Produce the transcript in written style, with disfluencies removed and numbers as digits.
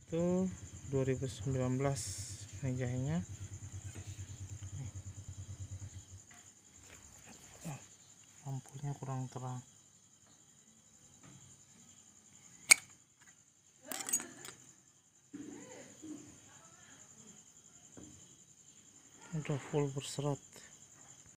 itu 2019 ini jahenya. Lampunya kurang terang. Udah full berserat.